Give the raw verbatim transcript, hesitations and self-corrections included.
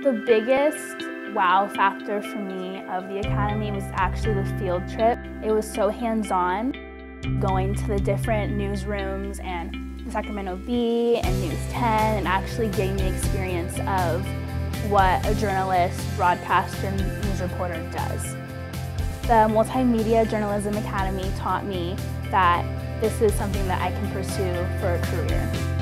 The biggest wow factor for me of the Academy was actually the field trip. It was so hands-on, going to the different newsrooms and the Sacramento Bee and News ten and actually getting the experience of what a journalist, broadcaster, and news reporter does. The Multimedia Journalism Academy taught me that this is something that I can pursue for a career.